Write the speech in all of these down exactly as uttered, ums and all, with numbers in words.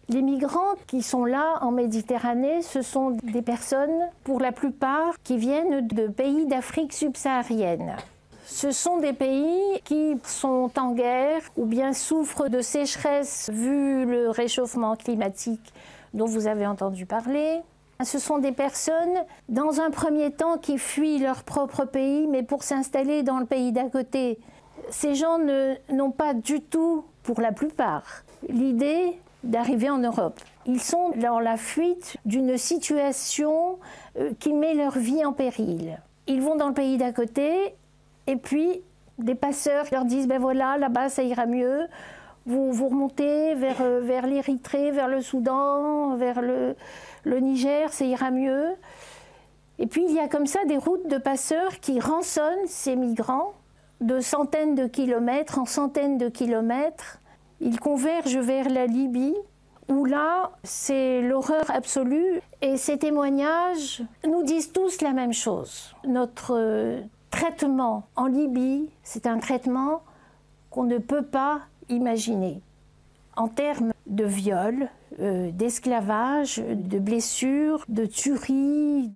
Les migrants qui sont là en Méditerranée, ce sont des personnes, pour la plupart, qui viennent de pays d'Afrique subsaharienne. Ce sont des pays qui sont en guerre ou bien souffrent de sécheresse vu le réchauffement climatique dont vous avez entendu parler. Ce sont des personnes, dans un premier temps, qui fuient leur propre pays, mais pour s'installer dans le pays d'à côté. Ces gens n'ont pas du tout, pour la plupart, l'idée d'arriver en Europe. Ils sont dans la fuite d'une situation qui met leur vie en péril. Ils vont dans le pays d'à côté, et puis des passeurs leur disent « ben voilà, là-bas ça ira mieux ». Vous, vous remontez vers, vers l'Érythrée, vers le Soudan, vers le, le Niger, ça ira mieux. Et puis il y a comme ça des routes de passeurs qui rançonnent ces migrants de centaines de kilomètres en centaines de kilomètres. Ils convergent vers la Libye, où là, c'est l'horreur absolue. Et ces témoignages nous disent tous la même chose. Notre traitement en Libye, c'est un traitement qu'on ne peut pas imaginer. En termes de viol, euh, d'esclavage, de blessures, de tueries.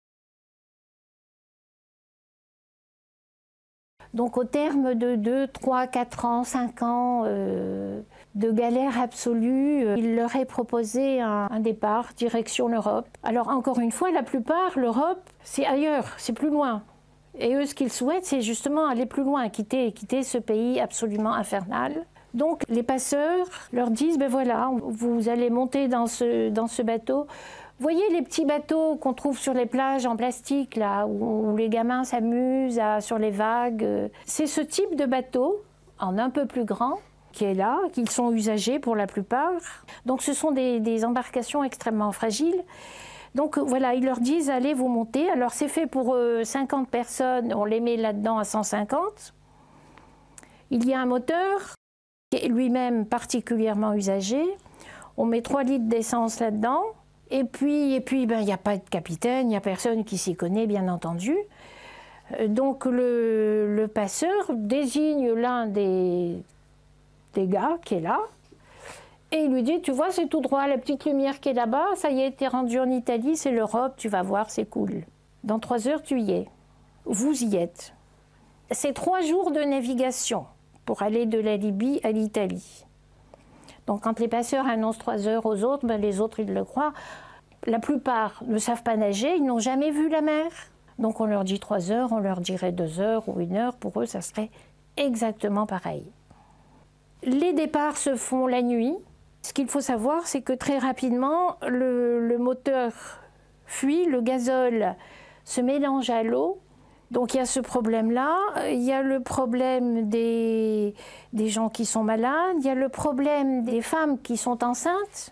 Donc au terme de deux, trois, quatre ans, cinq ans euh, de galère absolue, euh, il leur est proposé un, un départ, direction l'Europe. Alors encore une fois, la plupart, l'Europe, c'est ailleurs, c'est plus loin. Et eux, ce qu'ils souhaitent, c'est justement aller plus loin, quitter, quitter ce pays absolument infernal. Donc les passeurs leur disent, ben voilà, vous allez monter dans ce, dans ce bateau. Vous voyez les petits bateaux qu'on trouve sur les plages en plastique, là, où, où les gamins s'amusent sur les vagues. C'est ce type de bateau, en un peu plus grand, qui est là, qu'ils sont usagés pour la plupart. Donc ce sont des, des embarcations extrêmement fragiles. Donc voilà, ils leur disent, allez vous monter. Alors c'est fait pour euh, cinquante personnes, on les met là-dedans à cent cinquante. Il y a un moteur qui est lui-même particulièrement usagé. On met trois litres d'essence là-dedans. Et puis, et puis ben, il n'y a pas de capitaine, il n'y a personne qui s'y connaît, bien entendu. Donc le, le passeur désigne l'un des, des gars qui est là, et il lui dit, tu vois, c'est tout droit, la petite lumière qui est là-bas, ça y est, t'es rendu en Italie, c'est l'Europe, tu vas voir, c'est cool. Dans trois heures, tu y es. Vous y êtes. C'est trois jours de navigation pour aller de la Libye à l'Italie. Donc quand les passeurs annoncent trois heures aux autres, ben, les autres, ils le croient. La plupart ne savent pas nager, ils n'ont jamais vu la mer. Donc on leur dit trois heures, on leur dirait deux heures ou une heure. Pour eux, ça serait exactement pareil. Les départs se font la nuit. Ce qu'il faut savoir, c'est que très rapidement, le, le moteur fuit, le gazole se mélange à l'eau. Donc il y a ce problème-là, il y a le problème des, des gens qui sont malades, il y a le problème des femmes qui sont enceintes.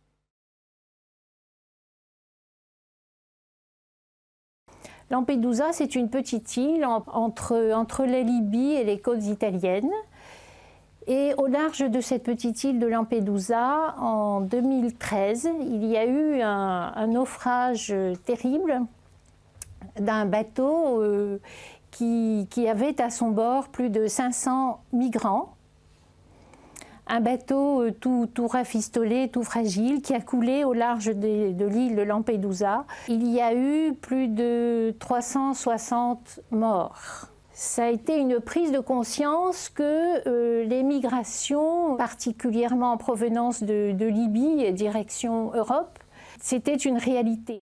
Lampedusa, c'est une petite île entre, entre la Libye et les côtes italiennes. Et au large de cette petite île de Lampedusa, en deux mille treize, il y a eu un, un naufrage terrible d'un bateau euh, qui, qui avait à son bord plus de cinq cents migrants. Un bateau euh, tout, tout rafistolé, tout fragile, qui a coulé au large de, de l'île de Lampedusa. Il y a eu plus de trois cent soixante morts. Ça a été une prise de conscience que euh, les migrations, particulièrement en provenance de, de Libye et direction Europe, c'était une réalité.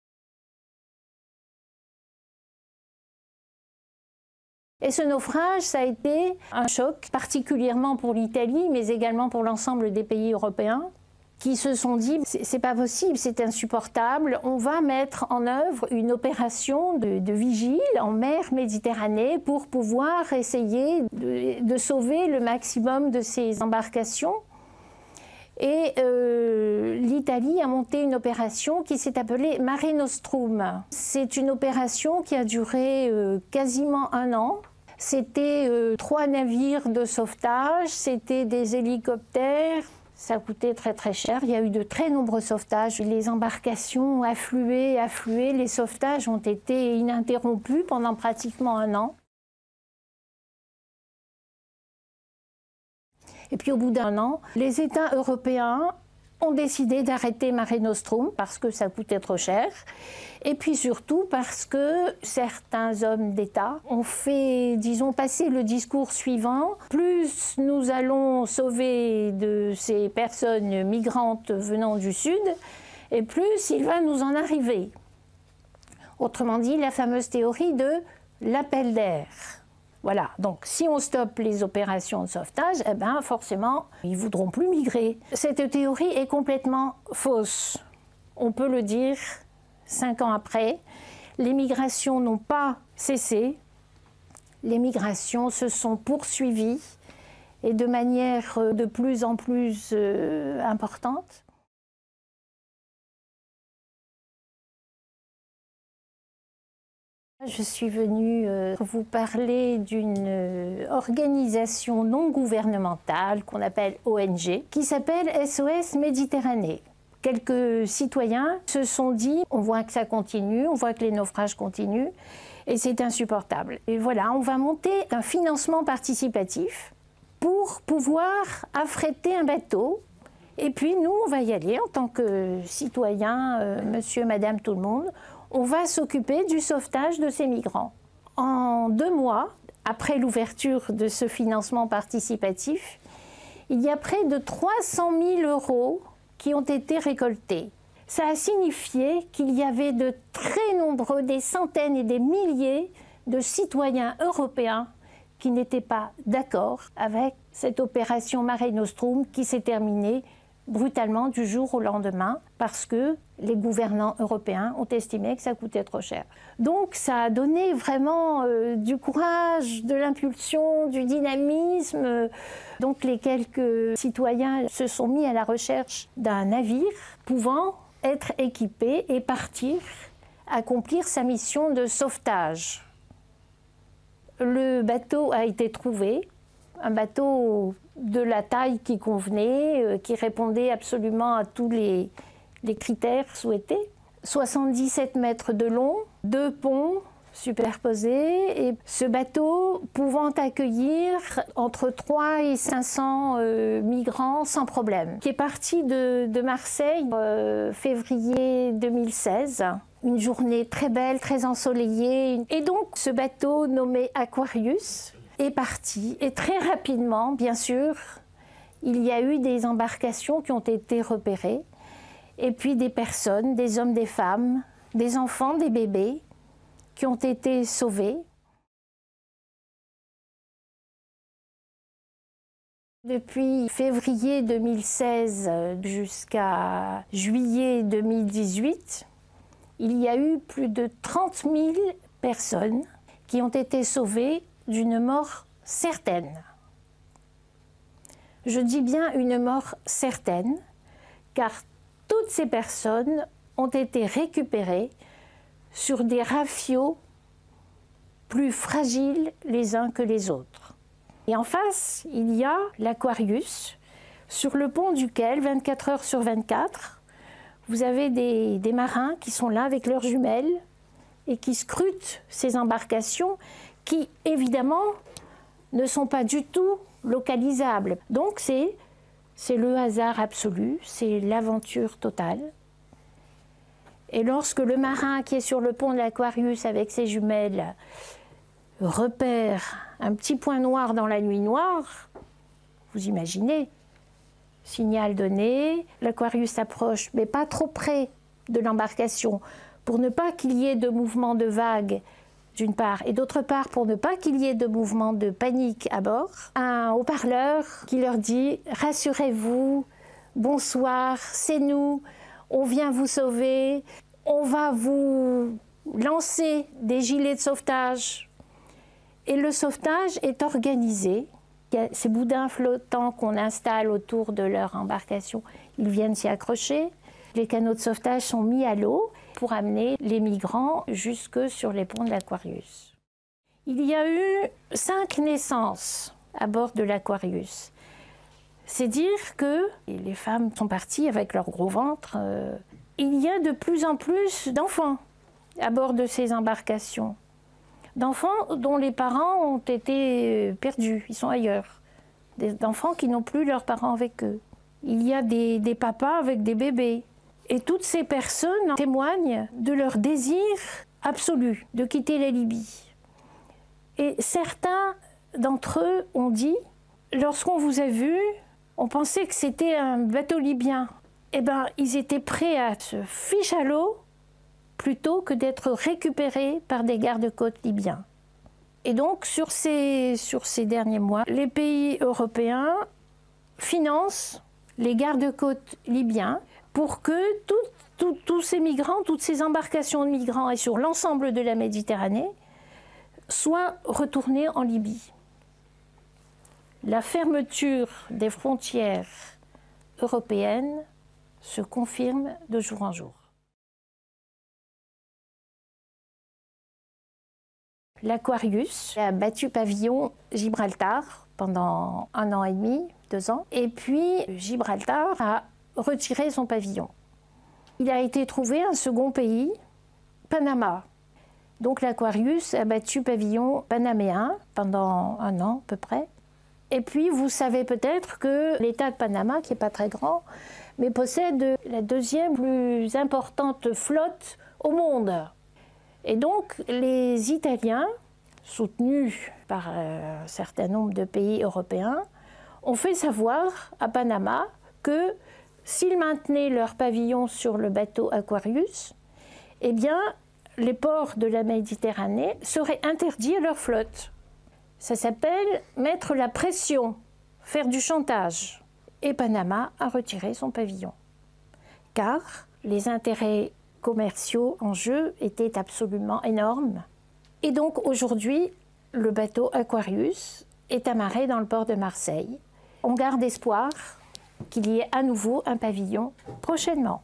Et ce naufrage, ça a été un choc, particulièrement pour l'Italie, mais également pour l'ensemble des pays européens, qui se sont dit, c'est pas possible, c'est insupportable, on va mettre en œuvre une opération de, de vigile en mer Méditerranée pour pouvoir essayer de, de sauver le maximum de ces embarcations. Et euh, l'Italie a monté une opération qui s'est appelée Mare Nostrum. C'est une opération qui a duré euh, quasiment un an. C'était euh, trois navires de sauvetage, c'était des hélicoptères. Ça coûtait très très cher. Il y a eu de très nombreux sauvetages. Les embarcations affluaient, affluaient. Les sauvetages ont été ininterrompus pendant pratiquement un an. Et puis au bout d'un an, les États européens ont décidé d'arrêter Mare Nostrum parce que ça coûtait trop cher. Et puis surtout parce que certains hommes d'État ont fait, disons, passer le discours suivant. Plus nous allons sauver de ces personnes migrantes venant du Sud, et plus il va nous en arriver. Autrement dit, la fameuse théorie de l'appel d'air. Voilà, donc si on stoppe les opérations de sauvetage, eh ben forcément, ils ne voudront plus migrer. Cette théorie est complètement fausse. On peut le dire, cinq ans après, les migrations n'ont pas cessé. Les migrations se sont poursuivies et de manière de plus en plus euh, importante. Je suis venue euh, vous parler d'une euh, organisation non gouvernementale qu'on appelle O N G, qui s'appelle S O S Méditerranée. Quelques citoyens se sont dit, on voit que ça continue, on voit que les naufrages continuent, et c'est insupportable. Et voilà, on va monter un financement participatif pour pouvoir affréter un bateau. Et puis nous, on va y aller en tant que citoyens, euh, monsieur, madame, tout le monde. On va s'occuper du sauvetage de ces migrants. En deux mois, après l'ouverture de ce financement participatif, il y a près de trois cent mille euros qui ont été récoltés. Ça a signifié qu'il y avait de très nombreux, des centaines et des milliers de citoyens européens qui n'étaient pas d'accord avec cette opération Mare Nostrum qui s'est terminée brutalement du jour au lendemain parce que les gouvernants européens ont estimé que ça coûtait trop cher. Donc ça a donné vraiment euh, du courage, de l'impulsion, du dynamisme. Donc les quelques citoyens se sont mis à la recherche d'un navire pouvant être équipé et partir accomplir sa mission de sauvetage. Le bateau a été trouvé, un bateau de la taille qui convenait, euh, qui répondait absolument à tous les, les critères souhaités. soixante-dix-sept mètres de long, deux ponts superposés, et ce bateau pouvant accueillir entre trois et cinq cents euh, migrants sans problème, qui est parti de, de Marseille euh, février deux mille seize. Une journée très belle, très ensoleillée. Et donc ce bateau nommé Aquarius est parti, et très rapidement, bien sûr, il y a eu des embarcations qui ont été repérées, et puis des personnes, des hommes, des femmes, des enfants, des bébés, qui ont été sauvés. Depuis février deux mille seize jusqu'à juillet deux mille dix-huit, il y a eu plus de trente mille personnes qui ont été sauvées d'une mort certaine. Je dis bien une mort certaine, car toutes ces personnes ont été récupérées sur des rafiaux plus fragiles les uns que les autres. Et en face, il y a l'Aquarius, sur le pont duquel, vingt-quatre heures sur vingt-quatre, vous avez des, des marins qui sont là avec leurs jumelles et qui scrutent ces embarcations qui, évidemment, ne sont pas du tout localisables. Donc c'est le hasard absolu, c'est l'aventure totale. Et lorsque le marin qui est sur le pont de l'Aquarius avec ses jumelles repère un petit point noir dans la nuit noire, vous imaginez, signal donné, l'Aquarius s'approche, mais pas trop près de l'embarcation, pour ne pas qu'il y ait de mouvement de vagues, d'une part, et d'autre part, pour ne pas qu'il y ait de mouvement de panique à bord, un haut-parleur qui leur dit « Rassurez-vous, bonsoir, c'est nous, on vient vous sauver, on va vous lancer des gilets de sauvetage. » Et le sauvetage est organisé. Il y a ces boudins flottants qu'on installe autour de leur embarcation, ils viennent s'y accrocher. Les canaux de sauvetage sont mis à l'eau pour amener les migrants jusque sur les ponts de l'Aquarius. Il y a eu cinq naissances à bord de l'Aquarius. C'est dire que les femmes sont parties avec leur gros ventre. Il y a de plus en plus d'enfants à bord de ces embarcations. D'enfants dont les parents ont été perdus, ils sont ailleurs. Des enfants qui n'ont plus leurs parents avec eux. il y a des, des papas avec des bébés. Et toutes ces personnes témoignent de leur désir absolu de quitter la Libye. Et certains d'entre eux ont dit, lorsqu'on vous a vu, on pensait que c'était un bateau libyen. Eh bien, ils étaient prêts à se ficher à l'eau plutôt que d'être récupérés par des gardes-côtes libyens. Et donc, sur ces, sur ces derniers mois, les pays européens financent les gardes-côtes libyens pour que tous ces migrants, toutes ces embarcations de migrants et sur l'ensemble de la Méditerranée soient retournés en Libye. La fermeture des frontières européennes se confirme de jour en jour. L'Aquarius a battu pavillon Gibraltar pendant un an et demi, deux ans, et puis Gibraltar a retiré son pavillon. Il a été trouvé un second pays, Panama. Donc l'Aquarius a battu pavillon panaméen pendant un an à peu près. Et puis vous savez peut-être que l'État de Panama, qui n'est pas très grand, mais possède la deuxième plus importante flotte au monde. Et donc les Italiens, soutenus par un certain nombre de pays européens, ont fait savoir à Panama que s'ils maintenaient leur pavillon sur le bateau Aquarius, eh bien, les ports de la Méditerranée seraient interdits à leur flotte. Ça s'appelle mettre la pression, faire du chantage. Et Panama a retiré son pavillon. Car les intérêts commerciaux en jeu étaient absolument énormes. Et donc aujourd'hui, le bateau Aquarius est amarré dans le port de Marseille. On garde espoir qu'il y ait à nouveau un pavillon prochainement.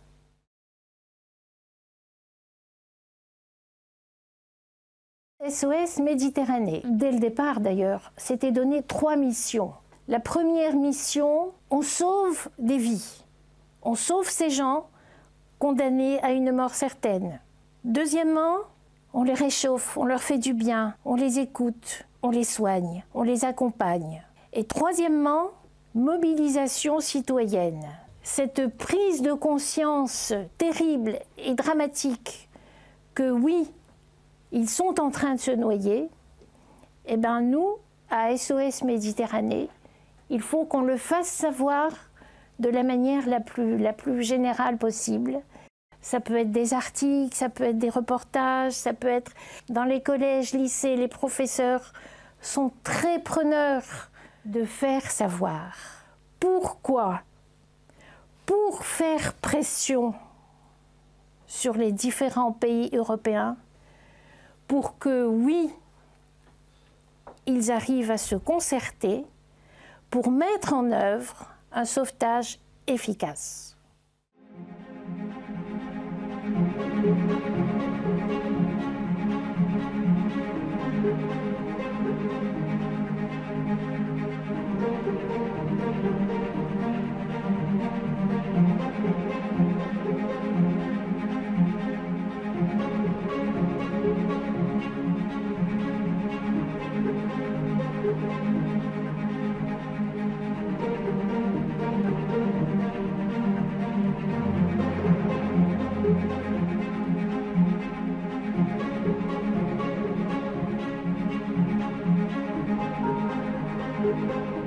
S O S Méditerranée, dès le départ d'ailleurs, s'était donné trois missions. La première mission, on sauve des vies. On sauve ces gens condamnés à une mort certaine. Deuxièmement, on les réchauffe, on leur fait du bien, on les écoute, on les soigne, on les accompagne. Et troisièmement, mobilisation citoyenne. Cette prise de conscience terrible et dramatique que oui, ils sont en train de se noyer, eh bien nous, à S O S Méditerranée, il faut qu'on le fasse savoir de la manière la plus, la plus générale possible. Ça peut être des articles, ça peut être des reportages, ça peut être dans les collèges, lycées, les professeurs sont très preneurs de faire savoir. Pourquoi? Pour faire pression sur les différents pays européens pour que, oui, ils arrivent à se concerter pour mettre en œuvre un sauvetage efficace. Thank you.